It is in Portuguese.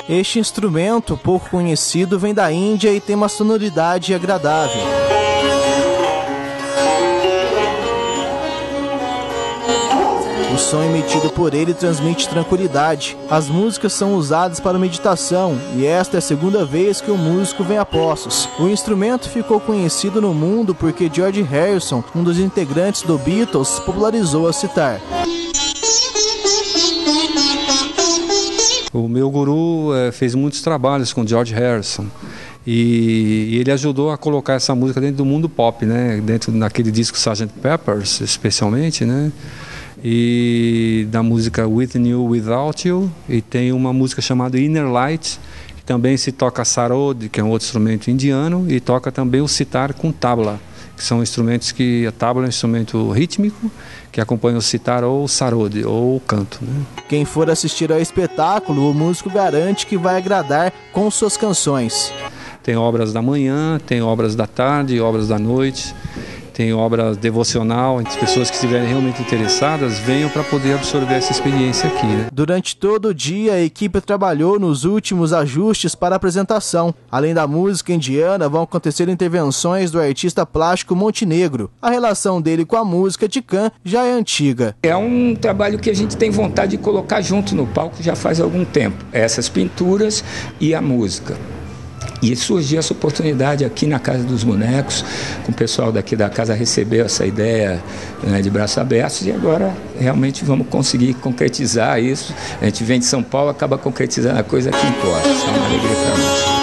Este instrumento, pouco conhecido, vem da Índia e tem uma sonoridade agradável. O som emitido por ele transmite tranquilidade. As músicas são usadas para meditação e esta é a segunda vez que o músico vem a Poços. O instrumento ficou conhecido no mundo porque George Harrison, um dos integrantes do Beatles, popularizou a sitar. O meu guru fez muitos trabalhos com George Harrison e ele ajudou a colocar essa música dentro do mundo pop, né? Dentro daquele disco Sgt. Pepper's, especialmente, né? E da música With You, Without You, e tem uma música chamada Inner Light, que também se toca sarod, que é um outro instrumento indiano, e toca também o sitar com tabla, que são instrumentos que a tabla é um instrumento rítmico que acompanha o sitar ou o sarod, ou o canto, né? Quem for assistir ao espetáculo, o músico garante que vai agradar com suas canções. Tem obras da manhã, tem obras da tarde, obras da noite, tem obra devocional. As pessoas que estiverem realmente interessadas venham para poder absorver essa experiência aqui, né? Durante todo o dia, a equipe trabalhou nos últimos ajustes para a apresentação. Além da música indiana, vão acontecer intervenções do artista plástico Montenegro. A relação dele com a música ticã já é antiga. É um trabalho que a gente tem vontade de colocar junto no palco já faz algum tempo. Essas pinturas e a música. E surgiu essa oportunidade aqui na Casa dos Bonecos, com o pessoal daqui da casa recebeu essa ideia, né, de braços abertos, e agora realmente vamos conseguir concretizar isso. A gente vem de São Paulo, acaba concretizando a coisa que importa. Isso é uma alegria para nós.